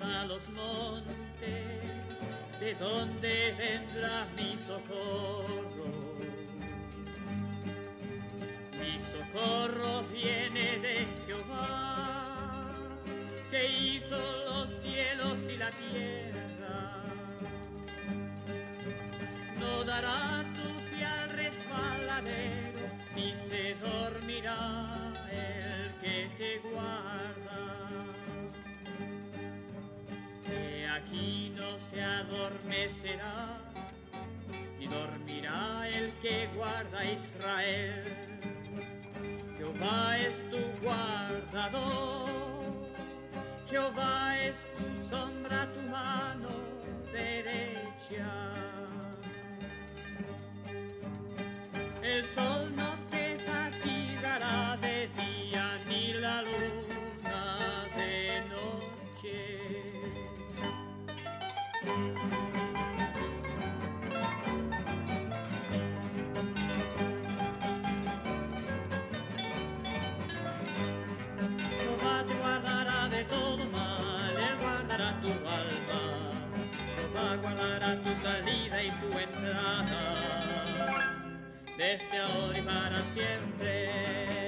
a los montes, ¿de dónde vendrá mi socorro? Mi socorro viene de Jehová, que hizo los cielos y la tierra. No dará tu pie al resbaladero, ni se dormirá el que te guarda. He aquí no se adormecerá, ni dormirá el que guarda a Israel. Jehová es tu guardador, Jehová es tu sombra, tu mano derecha. El sol no te fatigará de día, ni la luna de noche. Jehová te guardará de todo mal, Él guardará tu alma. Jehová guardará tu salida y tu entrada, desde ahora y para siempre.